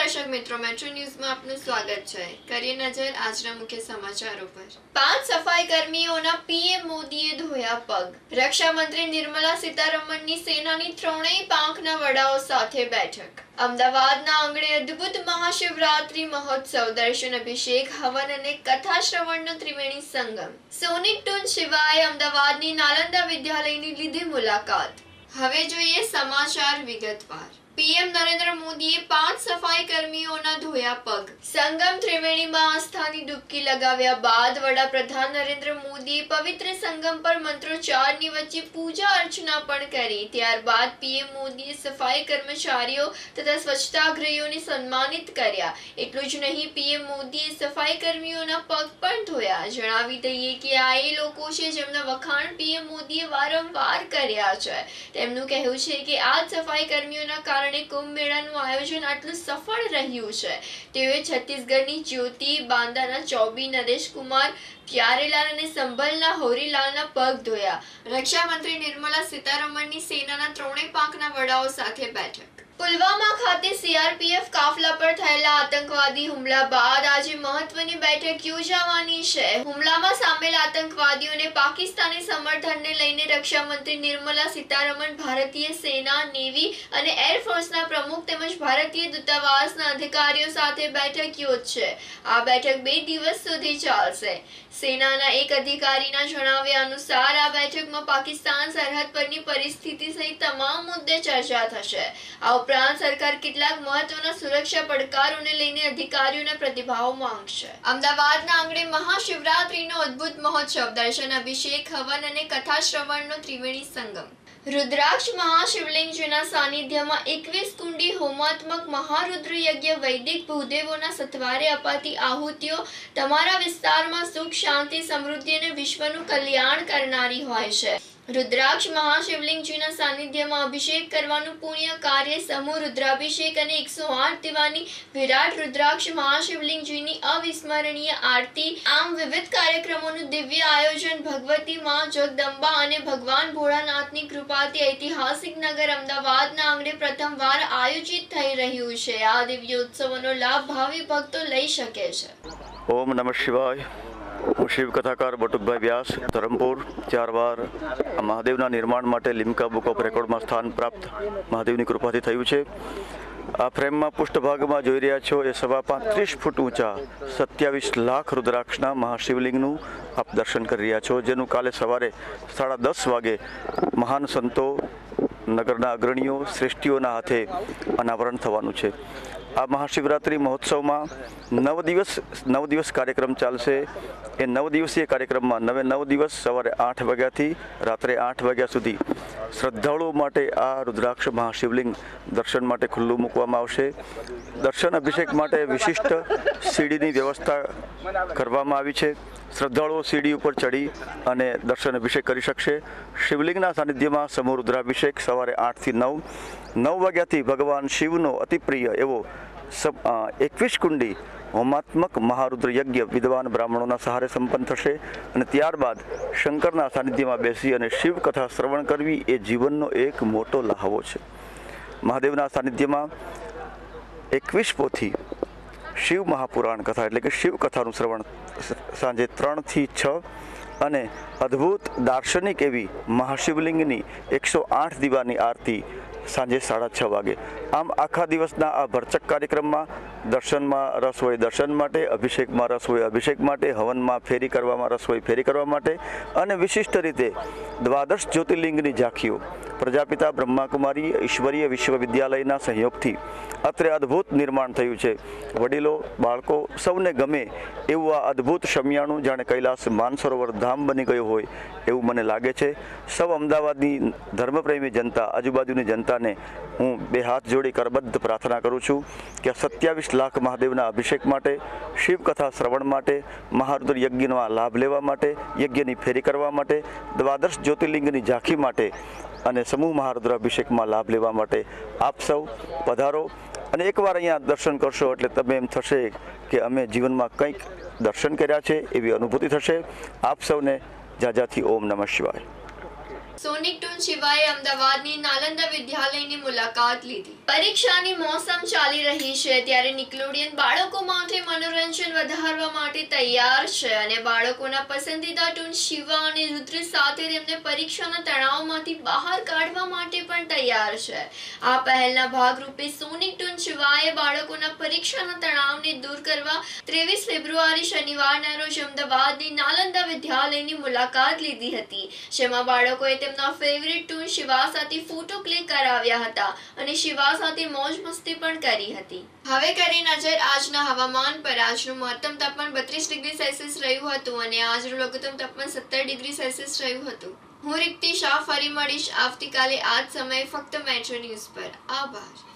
દર્શક મિત્રો, મેટ્રો ન્યૂઝમાં આપનું સ્વાગત છે। કરીએ નજર આજના મુખ્ય સમાચારો પર। 5 સફાઈ કર્મીઓના પીએમ મોદીએ ધોયા પગ। રક્ષા મંત્રી નિર્મલા સીતારમણની સેનાની ત્રણેય પાંખના વડાઓ સાથે બેઠક। અમદાવાદના આંગણે અદ્ભુત મહાશિવરાત્રી મહોત્સવ, દર્શન, અભિષેક, હવન અને કથા શ્રવણનો ત્રિવેણી સંગમ। સોનિક ટૂન શિવાય અમદાવાદની નાલંદા વિદ્યાલયની લીધી મુલાકાત। હવે જોઈએ સમાચાર વિગતવાર। પીએમ નરેન્દ્ર મોદીએ 5 સફાઈ કર્મીઓના ધોયા પગ। સંગમ ત્રિવેણીમાં આસ્થાની ડૂબકી લગાવ્યા બાદ વડાપ્રધાન નરેન્દ્ર મોદીએ પવિત્ર સંગમ પર મંત્રોચ્ચારની વચ્ચે પૂજા અર્ચના પણ કરી। ત્યારબાદ પીએમ મોદીએ સફાઈ કર્મચારીઓ તથા સ્વચ્છતાગ્રહીઓને સન્માનિત કર્યા। એટલું જ નહીં, પીએમ મોદીએ સફાઈ કર્મીઓના પગ પણ ધોયા। જણાવી દઈએ કે આ એ લોકો છે જેમના વખાણ પીએમ મોદીએ વારંવાર કર્યા છે। તેમનું કહેવું છે કે આ સફાઈ કર્મીઓના કારણે કુંભ મેળાનું આયોજન આટલું સફળ રહ્યું છે। તેઓએ છત્તીસગઢની જ્યોતિ, બાંદાના ચૌબી નરેશ કુમાર, પ્યારેલાલ અને સંભલના હોરીલાલના પગ ધોયા। રક્ષા મંત્રી નિર્મલા સીતારમણની સેનાના ત્રણેય પાંખના વડાઓ સાથે બેઠક। પુલવામા ખાતે સીઆરપીએફ કાફલા પર થયેલા આતંકવાદી હુમલા બાદ આજે મહત્વની બેઠક યોજાવાની છે। હુમલામાં સામેલ આતંકવાદીઓને પાકિસ્તાની સમર્થનને લઈને રક્ષા મંત્રી નિર્મલા સીતારમણ ભારતીય સેના, નેવી અને એરફોર્સના પ્રમુખ તેમજ ભારતીય દૂતાવાસના અધિકારીઓ સાથે બેઠક યોજશે। આ બેઠક 2 દિવસ સુધી ચાલશે। સેનાના એક અધિકારીના જણાવ્યા અનુસાર આ બેઠકમાં પાકિસ્તાન સરહદ પરની પરિસ્થિતિ સહિત તમામ મુદ્દે ચર્ચા થશે। આ ઉપરાંત સરકાર કેટલાક મહત્વના સુરક્ષા પડકારોને લઈને અધિકારીઓના પ્રતિભાવ માંગશે। અમદાવાદના આંગણે મહાશિવરાત્રીનો અદ્ભુત મહોત્સવ, દર્શન, અભિષેક, હવન અને કથા શ્રવણનો ત્રિવેણી સંગમ। રુદ્રાક્ષ મહાશિવલિંગજીના સાનિધ્યમાં 21 કુંડી હોમાત્મક મહારુદ્ર યજ્ઞ, વૈદિક ભૂદેવોના સથવારે અપાતી આહુતિઓ તમારા વિસ્તારમાં સુખ, શાંતિ, સમૃદ્ધિ અને વિશ્વનું કલ્યાણ કરનારી હોય છે। રુદ્રાક્ષ મહાશિવલિંગજીના સાનિધ્યમાં અભિષેક કરવાનું પુણ્ય કાર્ય, સમૂહ રુદ્રાભિષેક અને 108 દીવાની વિરાટ રુદ્રાક્ષ મહાશિવલિંગજીની અવિસ્મરણીય આરતી, આમ વિવિધ કાર્યક્રમોનું દિવ્ય આયોજન ભગવતી માં જગદંબા અને ભગવાન ભોળાનાથની કૃપાથી ઐતિહાસિક નગર અમદાવાદના આંગણે પ્રથમવાર આયોજિત થઈ રહ્યું છે। આ દિવ્ય ઉત્સવનો લાભ ભાવિ ભક્તો લઈ શકે છે। ઓમ નમઃ શિવાય। હું શિવ કથાકાર બટુકભાઈ વ્યાસ, ધરમપુર। 4 વાર મહાદેવના નિર્માણ માટે લિમ્કા બુક ઓફ રેકોર્ડમાં સ્થાન પ્રાપ્ત મહાદેવની કૃપાથી થયું છે। આ ફ્રેમમાં પૃષ્ઠભાગમાં જોઈ રહ્યા છો એ 35 ફૂટ ઊંચા 27 લાખ રુદ્રાક્ષના મહાશિવલિંગનું આપ દર્શન કરી રહ્યા છો, જેનું કાલે સવારે 10:30 વાગે મહાન સંતો, નગરના અગ્રણીઓ, શ્રેષ્ઠીઓના હાથે અનાવરણ થવાનું છે। આ મહાશિવરાત્રિ મહોત્સવમાં 9 દિવસ કાર્યક્રમ ચાલશે। એ 9 દિવસીય કાર્યક્રમમાં 9 દિવસ સવારે 8 વાગ્યાથી રાત્રે 8 વાગ્યા સુધી શ્રદ્ધાળુઓ માટે આ રુદ્રાક્ષ મહાશિવલિંગ દર્શન માટે ખુલ્લું મૂકવામાં આવશે। દર્શન અભિષેક માટે વિશિષ્ટ સીડીની વ્યવસ્થા કરવામાં આવી છે। શ્રદ્ધાળુઓ સીડી ઉપર ચડી અને દર્શન અભિષેક કરી શકશે। શિવલિંગના સાનિધ્યમાં સમૂહ રુદ્રાભિષેક સવારે 8 થી 9 વાગ્યાથી ભગવાન શિવનો અતિપ્રિય એવો 21 કુંડી હોમાત્મક મહારુદ્ર યજ્ઞ વિદ્વાન બ્રાહ્મણોના સહારે સંપન્ન થશે અને ત્યારબાદ શંકરના સાનિધ્યમાં બેસી અને શિવ કથા શ્રવણ કરવી એ જીવનનો એક મોટો લહાવો છે। મહાદેવના સાનિધ્યમાં 21 પોથી શિવ મહાપુરાણ કથા એટલે કે શિવ કથાનું શ્રવણ સાંજે 3 થી 6 અને અદ્ભુત દાર્શનિક એવી મહાશિવલિંગની 108 દીવાની આરતી સાંજે 6:30 વાગે। આમ આખા દિવસના આ ભરચક કાર્યક્રમમાં દર્શનમાં રસ હોય દર્શન માટે, અભિષેકમાં રસ હોય અભિષેક માટે, હવનમાં ફેરી કરવામાં રસ હોય ફેરી કરવા માટે અને વિશિષ્ટ રીતે 12 જ્યોતિર્લિંગની ઝાંખીઓ પ્રજાપિતા બ્રહ્માકુમારી ઈશ્વરીય વિશ્વવિદ્યાલયના સહયોગથી અત્રે અદ્ભુત નિર્માણ થયું છે। વડીલો, બાળકો સૌને ગમે એવું આ અદ્ભુત શમિયાણું જાણે કૈલાસ માનસરોવર ધામ બની ગયું હોય એવું મને લાગે છે। સૌ અમદાવાદની ધર્મપ્રેમી જનતા, આજુબાજુની જનતાને હું 2 હાથ જોડી કરબદ્ધ પ્રાર્થના કરું છું કે 27 લાખ મહાદેવના અભિષેક માટે, શિવકથા શ્રવણ માટે, મહારુદ્ર યજ્ઞનો લાભ લેવા માટે, યજ્ઞની ફેરી કરવા માટે, 12 જ્યોતિર્લિંગની ઝાંખી માટે અને સમૂહ મહારુદ્ર અભિષેકમાં લાભ લેવા માટે આપ સૌ પધારો અને એકવાર અહીંયા દર્શન કરશો એટલે તમે એમ થશે કે અમે જીવનમાં કંઈક દર્શન કર્યા છે એવી અનુભૂતિ થશે। આપ સૌને જાજાથી ઓમ નમઃ શિવાય। સોનિક ટૂન શિવાએ અમદાવાદની નાલંદા વિદ્યાલયની મુલાકાત લીધી. પરીક્ષાની મોસમ ચાલી રહી છે ત્યારે નિકલોડિયન બાળકો માટે મનોરંજન વધારવા માટે તૈયાર છે અને બાળકોના પસંદીદા ટૂન શિવા અને રુદ્ર સાથે તેમને પરીક્ષાના તણાવમાંથી બહાર કાઢવા માટે પણ તૈયાર છે. આ પહેલના ભાગરૂપે સોનિક ટૂન શિવાએ બાળકોના પરીક્ષાના તણાવને દૂર કરવા 23 ફેબ્રુઆરી શનિવારના રોજ અમદાવાદની નાલંદા વિદ્યાલયની મુલાકાત લીધી હતી, જેમાં બાળકોએ તેમના ફેવરિટ ટૂન શિવા સાથે ફોટો ક્લિક કરાવ્યા હતા અને શિવા સાથે મોજ મસ્તી પણ કરી હતી. હવે કરી નજર આજના હવામાન પર. આજનું મહત્તમ તાપમાન 32 ડિગ્રી સેલ્સિયસ રહ્યું હતું અને આજનું લઘુત્તમ તાપમાન 17 ડિગ્રી સેલ્સિયસ રહ્યું હતું. હું રિક્તિ શાહ ફરી મળીશ આવતીકાલે આ જ સમયે ફક્ત મેટ્રો ન્યૂઝ પર. આભાર.